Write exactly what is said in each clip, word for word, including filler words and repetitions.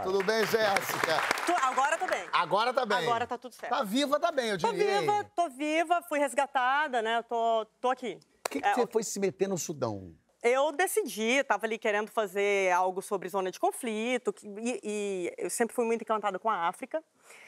Tudo bem, Jéssica? Tu, agora tá bem. Agora tá bem. Agora tá tudo certo. Tá viva, tá bem, eu diria. Tô viva, tô viva, fui resgatada, né? Tô, tô aqui. Por que, que é, você foi se meter no Sudão? Eu decidi, tava ali querendo fazer algo sobre zona de conflito, que, e, e eu sempre fui muito encantada com a África.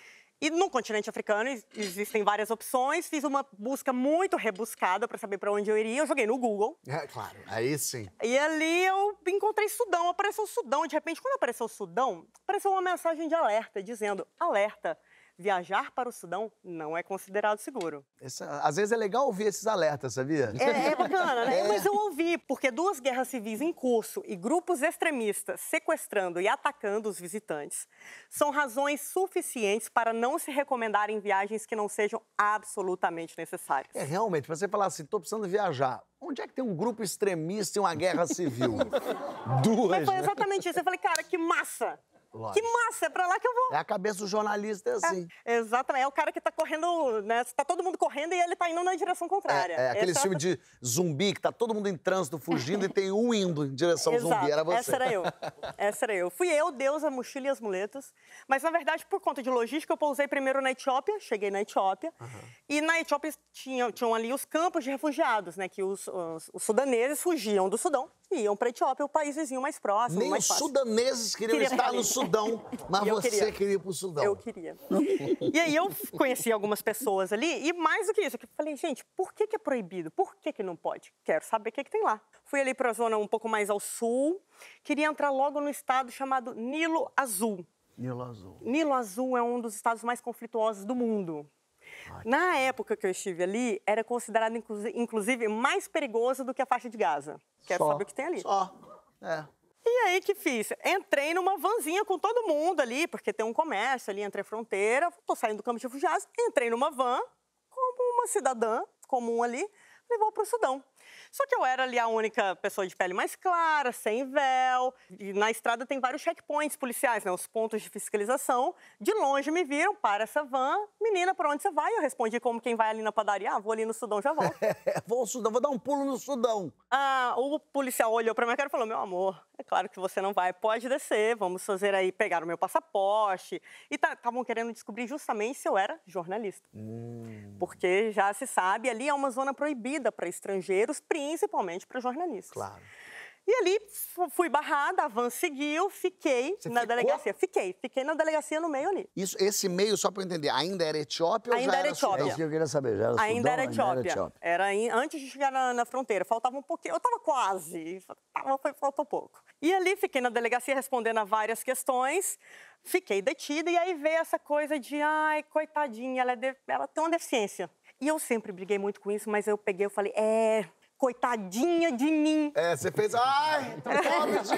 E no continente africano existem várias opções, fiz uma busca muito rebuscada para saber para onde eu iria, eu joguei no Google. É, claro, aí sim. E ali eu encontrei Sudão, apareceu o Sudão, de repente, quando apareceu o Sudão, apareceu uma mensagem de alerta, dizendo, alerta, viajar para o Sudão não é considerado seguro. Essa, às vezes é legal ouvir esses alertas, sabia? É, é bacana, né? É. Mas eu ouvi, porque duas guerras civis em curso e grupos extremistas sequestrando e atacando os visitantes são razões suficientes para não se recomendarem viagens que não sejam absolutamente necessárias. É, realmente, pra você falar assim, tô precisando viajar, onde é que tem um grupo extremista e uma guerra civil? Duas, Mas foi né? exatamente isso. Eu falei, cara, que massa! Lógico. Que massa, é pra lá que eu vou. É a cabeça do jornalista, é assim. É, exatamente, é o cara que tá correndo, né? Tá todo mundo correndo e ele tá indo na direção contrária. É, é aquele Essa... filme de zumbi que tá todo mundo em trânsito fugindo e tem um indo em direção ao Exato. zumbi, era você. Essa era eu. Essa era eu. Fui eu, Deus, a mochila e as muletas. Mas, na verdade, por conta de logística, eu pousei primeiro na Etiópia, cheguei na Etiópia. Uhum. E na Etiópia tinham, tinham ali os campos de refugiados, né? Que os, os, os sudaneses fugiam do Sudão e iam pra Etiópia, o país vizinho mais próximo, Nem mais os fácil. sudaneses queriam Queria estar ali. no Sudão, mas eu você queria. queria ir pro Sudão. Eu queria. E aí eu conheci algumas pessoas ali, e mais do que isso, eu falei, gente, por que que é proibido? Por que que não pode? Quero saber o que que tem lá. Fui ali para a zona um pouco mais ao sul, queria entrar logo no estado chamado Nilo Azul. Nilo Azul. Nilo Azul é um dos estados mais conflituosos do mundo. Ai, Na época que eu estive ali, era considerado, inclusive, mais perigoso do que a faixa de Gaza. Quero Só, saber o que tem ali. Só, é. E aí, que fiz? Entrei numa vanzinha com todo mundo ali, porque tem um comércio ali entre a fronteira. Tô saindo do campo de refugiados, entrei numa van, como uma cidadã comum ali, levou para o Sudão. Só que eu era ali a única pessoa de pele mais clara, sem véu. E na estrada tem vários checkpoints policiais, né? Os pontos de fiscalização. De longe me viram, para essa van. Menina, para onde você vai? Eu respondi como quem vai ali na padaria. Ah, vou ali no Sudão, já volto. É, vou ao Sudão, vou dar um pulo no Sudão. Ah, o policial olhou pra minha cara e falou, meu amor, é claro que você não vai, pode descer, vamos fazer aí, pegar o meu passaporte. E estavam querendo descobrir justamente se eu era jornalista. Hum. Porque já se sabe, ali é uma zona proibida para estrangeiros, principalmente para jornalistas. Claro. E ali fui barrada, a van seguiu, fiquei Você na ficou? delegacia. Fiquei, fiquei na delegacia no meio ali. Isso, esse meio, só pra eu entender, ainda era Etiópia ou Ainda já era era Etiópia. Sudão? É isso que eu queria saber, já era Ainda Sudão, era Etiópia. Ainda era Etiópia. Era in, antes de chegar na, na fronteira. Faltava um pouquinho. Eu tava quase. Tava, foi, faltou pouco. E ali fiquei na delegacia respondendo a várias questões. Fiquei detida e aí veio essa coisa de, ai, coitadinha, ela, é de, ela tem uma deficiência. E eu sempre briguei muito com isso, mas eu peguei e falei, é... coitadinha de mim. É, você fez, ai, pobre de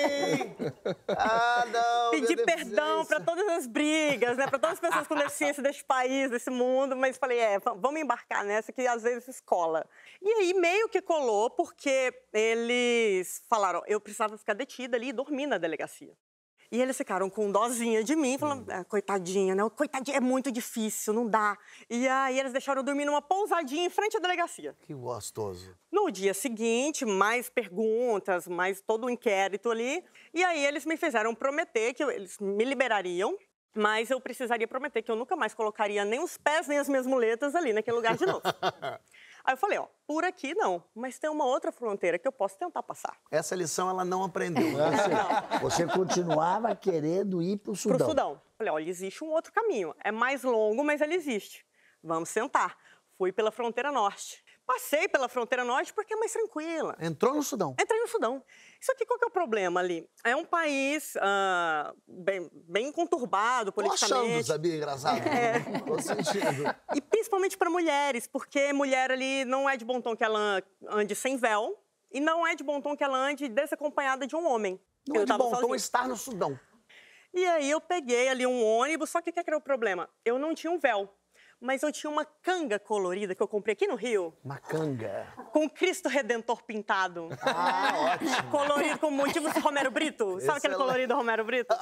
mim. Ah, não, Pedi minha perdão para todas as brigas, né? Para todas as pessoas com deficiência deste país, desse mundo. Mas falei, é, vamos embarcar nessa que às vezes escola. E aí meio que colou, porque eles falaram, eu precisava ficar detida ali e dormir na delegacia. E eles ficaram com dozinha de mim, falando, ah, coitadinha, né? Coitadinha, é muito difícil, não dá. E aí eles deixaram eu dormir numa pousadinha em frente à delegacia. Que gostoso. No dia seguinte, mais perguntas, mais todo o inquérito ali. E aí eles me fizeram prometer que eles me liberariam, mas eu precisaria prometer que eu nunca mais colocaria nem os pés, nem as minhas muletas ali naquele lugar de novo. Aí eu falei, ó, por aqui não, mas tem uma outra fronteira que eu posso tentar passar. Essa lição ela não aprendeu. Né? Você, você continuava querendo ir pro Sudão. Pro Sudão. Falei, olha, existe um outro caminho. É mais longo, mas ele existe. Vamos sentar. Fui pela fronteira norte. Passei pela fronteira norte porque é mais tranquila. Entrou no Sudão. Entrei no Sudão. Isso aqui, qual que é o problema ali? É um país uh, bem, bem conturbado politicamente. Tô achando, sabia? Engraçado. É. Tô sentindo. E principalmente para mulheres, porque mulher ali não é de bom tom que ela ande sem véu e não é de bom tom que ela ande desacompanhada de um homem. Não eu é de bom tom sozinha. estar no Sudão. E aí eu peguei ali um ônibus, só que o que era o problema? Eu não tinha um véu. Mas eu tinha uma canga colorida que eu comprei aqui no Rio. Uma canga. Com Cristo Redentor pintado. Ah, ótimo. Colorido com motivos de Romero Brito. Sabe Excelente. aquele colorido do Romero Brito?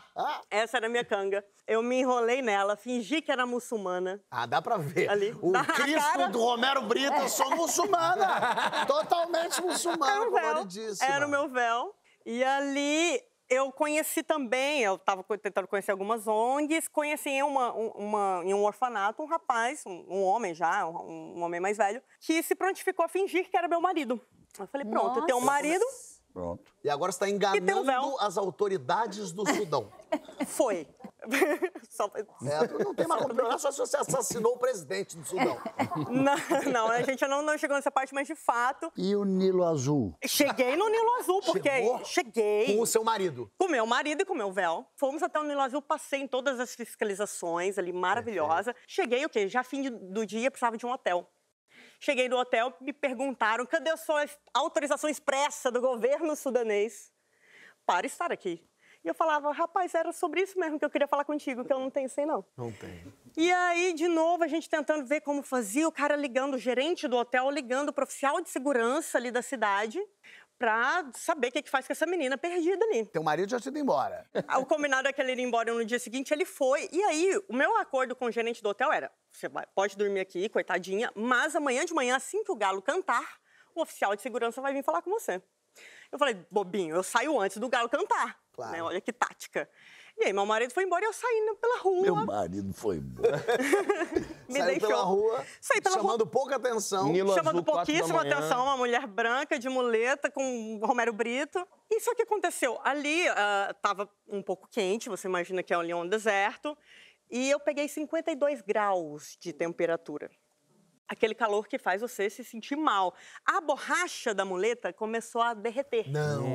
Essa era a minha canga. Eu me enrolei nela, fingi que era muçulmana. Ah, dá pra ver. Ali. O Da Cristo cara. do Romero Brito, eu sou muçulmana. Totalmente muçulmana, Era o véu. coloridíssima. Era o meu véu. E ali Eu conheci também, eu estava tentando conhecer algumas O N Gs, conheci em, uma, uma, em um orfanato um rapaz, um, um homem já, um, um homem mais velho, que se prontificou a fingir que era meu marido. Eu falei, pronto, Nossa. eu tenho um marido... Pronto. E agora você está enganando as autoridades do Sudão. Foi. Só... É, não tem mais como piorar só se você assassinou o presidente do Sudão. Não, não, a gente não, não chegou nessa parte, mas de fato... E o Nilo Azul? Cheguei no Nilo Azul, porque... Chegou Cheguei. Com o seu marido? Com meu marido e com meu véu. Fomos até o Nilo Azul, passei em todas as fiscalizações ali, maravilhosa. Cheguei, o quê? Já fim de, do dia, precisava de um hotel. Cheguei no hotel, me perguntaram, cadê a sua autorização expressa do governo sudanês para estar aqui? E eu falava, rapaz, era sobre isso mesmo que eu queria falar contigo, que eu não tenho isso aí, não. Não tem. E aí, de novo, a gente tentando ver como fazia, o cara ligando, o gerente do hotel ligando para o oficial de segurança ali da cidade, pra saber o que, que faz com essa menina perdida ali. Teu marido já tinha ido embora. O combinado é que ele ia embora no dia seguinte, ele foi. E aí, o meu acordo com o gerente do hotel era, você vai, pode dormir aqui, coitadinha, mas amanhã de manhã, assim que o galo cantar, o oficial de segurança vai vir falar com você. Eu falei, bobinho, eu saio antes do galo cantar. Claro. Né? Olha que tática. E aí, meu marido foi embora e eu saí pela rua. Meu marido foi embora. Me Saiu deixou. pela rua, Saí pela chamando rua. pouca atenção. Nilo Chamando Azul, quatro da pouquíssima manhã. atenção, uma mulher branca de muleta com Romero Brito. Isso que aconteceu. Ali estava um pouco quente, você imagina que é ali um deserto, e eu peguei cinquenta e dois graus de temperatura. Aquele calor que faz você se sentir mal. A borracha da muleta começou a derreter. Não.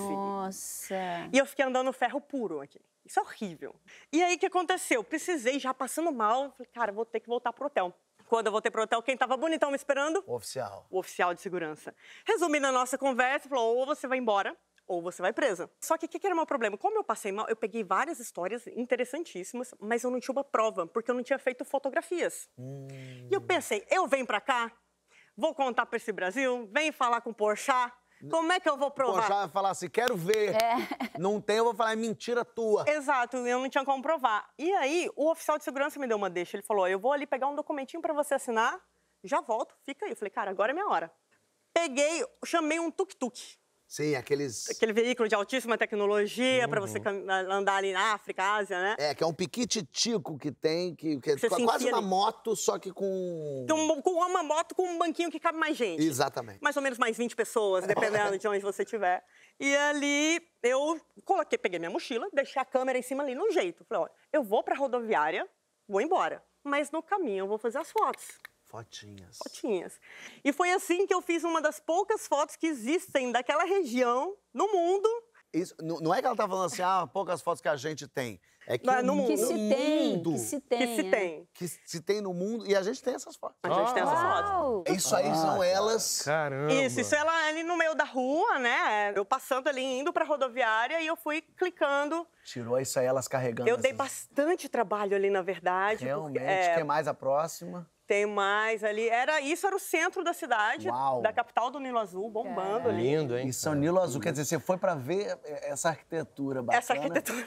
Nossa. E eu fiquei andando ferro puro aqui. Isso é horrível. E aí, o que aconteceu? Precisei, já passando mal, falei, cara, vou ter que voltar pro hotel. Quando eu voltei pro hotel, quem tava bonitão me esperando? O oficial. O oficial de segurança. Resumindo a nossa conversa, falou, ou você vai embora, ou você vai presa. Só que o que, que era o meu problema? Como eu passei mal, eu peguei várias histórias interessantíssimas, mas eu não tinha uma prova, porque eu não tinha feito fotografias. Hum. E eu pensei, eu venho pra cá, vou contar pra esse Brasil, venho falar com o Porchat, como é que eu vou provar? Porchat vai falar assim, quero ver. É. Não tem, eu vou falar, é mentira tua. Exato, eu não tinha como provar. E aí, o oficial de segurança me deu uma deixa. Ele falou, eu vou ali pegar um documentinho pra você assinar, já volto, fica aí. Eu falei, cara, agora é minha hora. Peguei, chamei um tuk-tuk. Sim, aqueles... Aquele veículo de altíssima tecnologia Uhum. pra você andar ali na África, Ásia, né? É, que é um piquititico que tem, que, que é Você se quase enfia uma ali. moto, só que com... Com, com uma moto com um banquinho que cabe mais gente. Exatamente. Mais ou menos mais vinte pessoas, dependendo de onde você estiver. E ali eu coloquei, peguei minha mochila, deixei a câmera em cima ali no jeito. Falei, olha, eu vou pra rodoviária, vou embora. Mas no caminho eu vou fazer as fotos. Fotinhas. Fotinhas. E foi assim que eu fiz uma das poucas fotos que existem daquela região no mundo. Isso, não não é que ela tá falando assim, ah, poucas fotos que a gente tem. É que Não, é o no mundo. Que se tem, mundo que se tem. Que se é. tem. que se tem no mundo, e a gente tem essas fotos. A gente tem essas fotos. Uau! Isso aí são elas... Caramba. Isso, isso ela ali no meio da rua, né? Eu passando ali, indo pra rodoviária, e eu fui clicando. Tirou isso aí, elas carregando. Eu dei essas- bastante trabalho ali, na verdade. Realmente, porque, é, quer mais a próxima? tem mais ali. Era, isso era o centro da cidade, Uau. da capital do Nilo Azul, bombando ali. Lindo, hein? E São Nilo Azul, quer dizer, você foi pra ver essa arquitetura bacana. Essa arquitetura.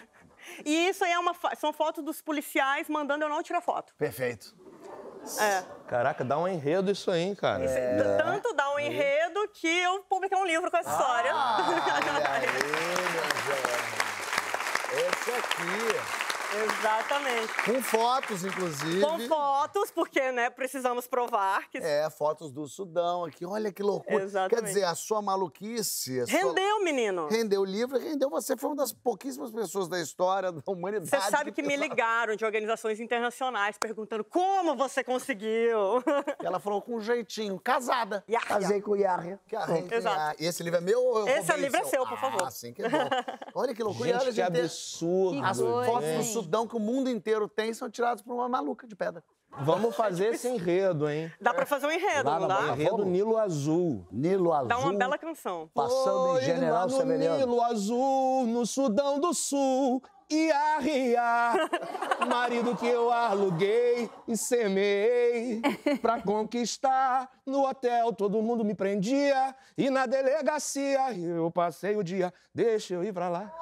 E isso aí é uma, fa- são fotos dos policiais mandando eu não tirar foto. Perfeito. É. Caraca, dá um enredo isso aí, hein, cara. T- Tanto dá um enredo que eu publiquei um livro com essa história. Olha aí, meu Zé. Esse aqui. Exatamente. Com fotos, inclusive. Com fotos, porque, né, precisamos provar que É, fotos do Sudão aqui. Olha que loucura. Exatamente. Quer dizer, a sua maluquice... a sua- rendeu, menino. Rendeu o livro, rendeu você. Foi uma das pouquíssimas pessoas da história da humanidade. Você sabe que me pensava- ligaram de organizações internacionais perguntando como você conseguiu. Ela falou com um jeitinho. Casada. Yahya. Casei com o Yahya. Que arranca- Exato. E esse livro é meu ou eu Esse roubei livro é o seu, por favor. Ah, sim, que bom. Olha que loucura. E olha, Gente, que gente, absurdo. Que as coisa, fotos do hein? Sudão que o mundo inteiro tem são tiradas por uma maluca de pedra. Vamos fazer esse enredo, hein? Dá pra fazer um enredo, Lá não na dá? Bahia. Enredo vamos? Nilo Azul. Nilo Azul. Dá uma bela canção. Passando Oi, em General lá no Severiano. Nilo Azul, no Sudão do Sul, ia ria. Marido que eu aluguei e semeei pra conquistar. No hotel todo mundo me prendia e na delegacia eu passei o dia. Deixa eu ir pra lá.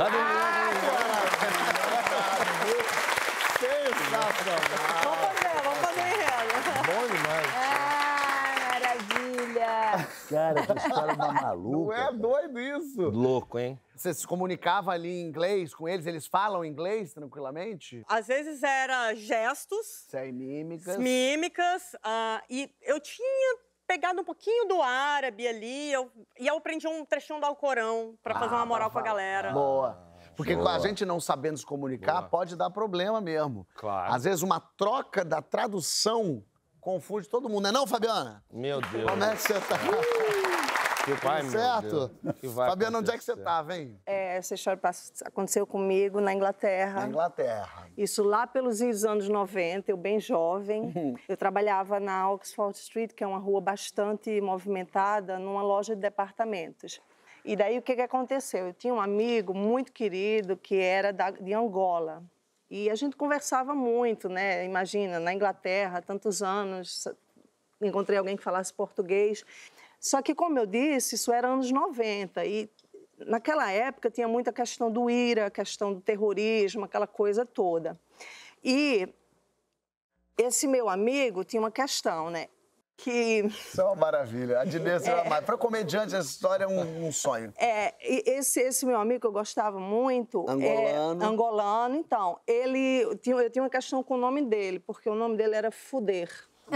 Sensacional. Vamos fazer, vamos fazer um enredo. Bom demais. Ah, maravilha! Cara, que história da maluca. Não é cara. doido isso? isso? Louco, hein? Você se comunicava ali em inglês com eles? Eles falam inglês tranquilamente? Às vezes era gestos, Sei, mímicas. mímicas, ah, e eu tinha pegado um pouquinho do árabe ali, eu, e eu aprendi um trechinho do Alcorão pra fazer uma moral com a galera. Boa. Porque Boa. a gente não sabendo se comunicar, Boa. pode dar problema mesmo. Claro. Às vezes uma troca da tradução confunde todo mundo, não é não, Fabiana? Meu Deus. Como é que você tá? Que vai, meu certo? Deus. Que vai Fabiana, onde é que você acontecer? tá, vem? É, essa história pass- aconteceu comigo na Inglaterra. Na Inglaterra. Isso lá pelos anos noventa, eu bem jovem. Eu trabalhava na Oxford Street, que é uma rua bastante movimentada, numa loja de departamentos. E daí o que, que aconteceu? Eu tinha um amigo muito querido que era da, de Angola. E a gente conversava muito, né? Imagina, na Inglaterra, tantos anos, encontrei alguém que falasse português. Só que, como eu disse, isso era anos noventa e naquela época tinha muita questão do IRA, a questão do terrorismo, aquela coisa toda. E esse meu amigo tinha uma questão, né? Que Isso é uma maravilha. A Dinê, você é. Para comediante, essa história é um, um sonho. é, e esse, esse meu amigo que eu gostava muito, Angolano. É, angolano, então, ele tinha, eu tinha uma questão com o nome dele, porque o nome dele era Fuder.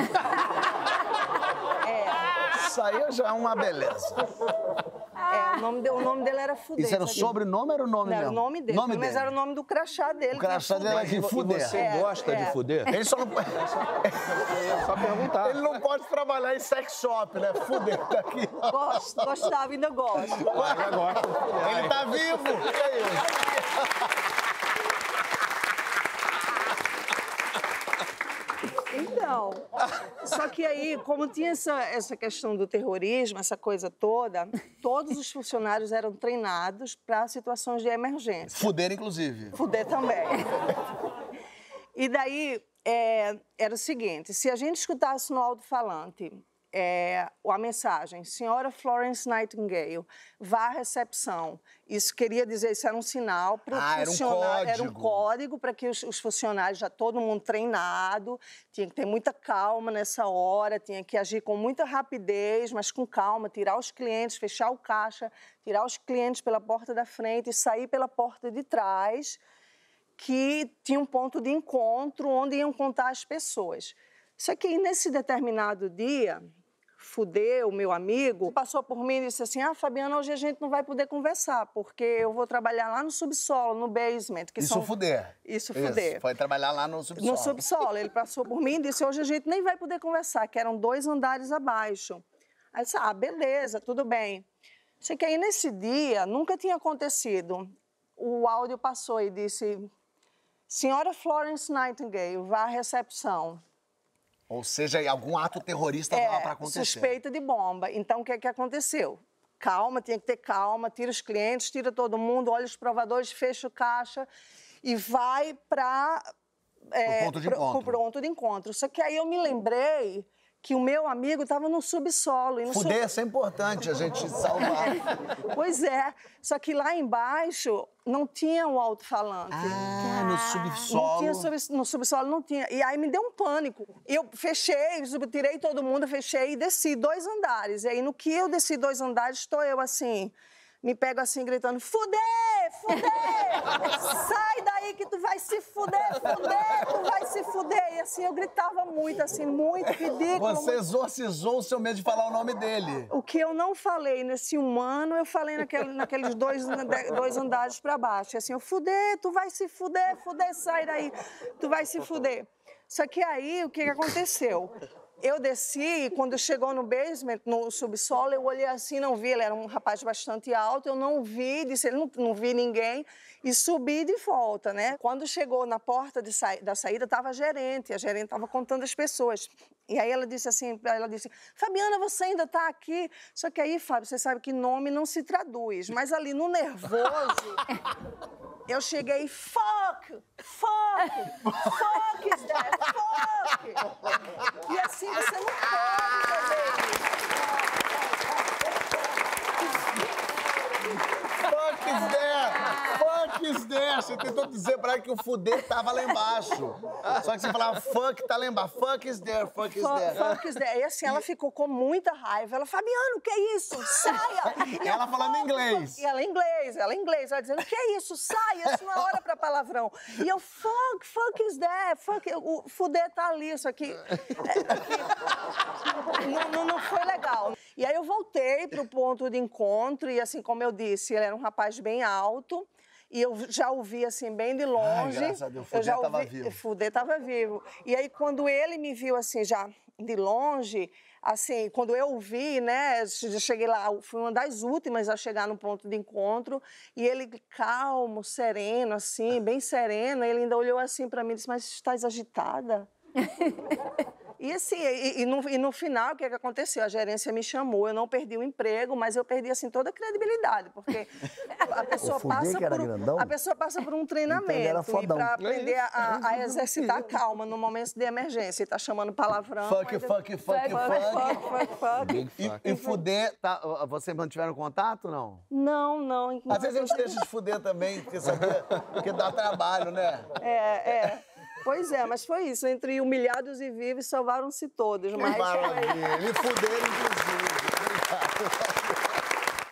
É. Isso aí já é uma beleza. É, o nome, de, o nome dele era Fuder. Isso era o sabe? sobrenome ou era o nome Não, era mesmo? o nome dele, Nome mas dele. era o nome do crachá dele. O crachá que era dele é de Fuder. fuder. Você É, gosta é. de fuder? Ele só não... É só perguntar. Ele não pode trabalhar em sex shop, né? Fuder daqui. Gosto, gostava, ainda gosto. Ainda gosta de fuder. Ele tá vivo. Que é isso? Então, só que aí, como tinha essa, essa questão do terrorismo, essa coisa toda, todos os funcionários eram treinados para situações de emergência. Fuder, inclusive. Fuder também. E daí, é, era o seguinte, se a gente escutasse no alto-falante é, a mensagem, senhora Florence Nightingale, vá à recepção, isso queria dizer, isso era um sinal para o Ah, era um funcionário, era um código. código para que os, os funcionários, já todo mundo treinado, tinha que ter muita calma nessa hora, tinha que agir com muita rapidez, mas com calma, tirar os clientes, fechar o caixa, tirar os clientes pela porta da frente e sair pela porta de trás, que tinha um ponto de encontro onde iam contar as pessoas. Só que nesse determinado dia, Fuder, o meu amigo, passou por mim e disse assim, ah, Fabiana, hoje a gente não vai poder conversar, porque eu vou trabalhar lá no subsolo, no basement. Que Isso são... fuder. Isso, Fuder. Foi trabalhar lá no subsolo. No subsolo. Ele passou por mim e disse, hoje a gente nem vai poder conversar, que eram dois andares abaixo. Aí eu disse, ah, beleza, tudo bem. Só que aí nesse dia, nunca tinha acontecido. O áudio passou e disse, senhora Florence Nightingale, vá à recepção. Ou seja, algum ato terrorista estava para acontecer. Suspeita de bomba. Então, o que, é que aconteceu? Calma, tinha que ter calma, tira os clientes, tira todo mundo, olha os provadores, fecha o caixa e vai para o ponto de encontro. o ponto de encontro. Só que aí eu me lembrei que o meu amigo estava no subsolo. E no Fuder, sub... isso é importante, a gente salvar. Pois é, só que lá embaixo não tinha o alto-falante. Ah, no subsolo. Não tinha sub, no subsolo, não tinha. E aí me deu um pânico. Eu fechei, tirei todo mundo, fechei e desci dois andares. E aí no que eu desci dois andares, estou eu assim, me pego assim gritando, fuder, fuder, sai daí que tu vai se fuder, fuder, tu vai se fuder. E assim, eu gritava muito, assim, muito ridículo. Você muito... exorcizou o seu medo de falar o nome dele. O que eu não falei nesse humano, eu falei naquele, naqueles dois, dois andares para baixo. E assim, eu fuder, tu vai se fuder, fuder, sai daí, tu vai se fuder. Só que aí, o que, que aconteceu? Eu desci e quando chegou no basement, no subsolo, eu olhei assim, não vi, ele era um rapaz bastante alto, eu não vi, disse, ele não, não vi ninguém, e subi de volta, né? Quando chegou na porta de sa... da saída, estava a gerente, a gerente estava contando as pessoas. E aí ela disse assim, ela disse, Fabiana, você ainda está aqui? Só que aí, Fábio, você sabe que nome não se traduz, mas ali no nervoso, eu cheguei, fuck, fuck, fuck is that, fuck. E assim, você não pode fazer isso. Fuck is that! Fuck fuck is there? Você tentou dizer pra ela que o fuder tava lá embaixo. Só que você falava fuck tá lá embaixo. Fuck is there, fuck is there. Fuck is there. E assim, ela ficou com muita raiva. Ela, Fabiano, o que é isso? Saia! E ela falando inglês. E ela em inglês, ela em inglês. Ela dizendo, o que é isso? Saia, isso não é hora pra palavrão. E eu, fuck, fuck is there, fuck, o fuder tá ali, isso aqui. É, aqui. Não, não, não foi legal. E aí eu voltei pro ponto de encontro e assim, como eu disse, ele era um rapaz bem alto. E eu já ouvi, assim, bem de longe. Ai, graças a Deus, o eu já Fudê tava ouvi, vivo. O Fudê tava vivo. E aí, quando ele me viu, assim, já de longe, assim, quando eu o vi, né, já cheguei lá, fui uma das últimas a chegar no ponto de encontro, e ele calmo, sereno, assim, bem sereno, ele ainda olhou assim pra mim e disse, mas estás agitada? E assim, e, e, no, e no final, o que, é que aconteceu? A gerência me chamou, eu não perdi o emprego, mas eu perdi, assim, toda a credibilidade, porque a pessoa, Fudê, passa que era por, grandão? a pessoa passa por um treinamento Então ele era e fodão. para aprender a, a, a exercitar a calma no momento de emergência, e tá chamando palavrão. Fuck, mas eu- fuck, fuck, fuck, fuck. fuck, fuck, fuck. Big E, fuck. e fuder, tá, vocês mantiveram contato ou não? Não, não. Às vezes a gente deixa de fuder também, porque, sabia, porque dá trabalho, né? É, é. Pois é, mas foi isso. Entre humilhados e vivos, salvaram-se todos. Mas... Maravilha. E fuderam, inclusive. Obrigado.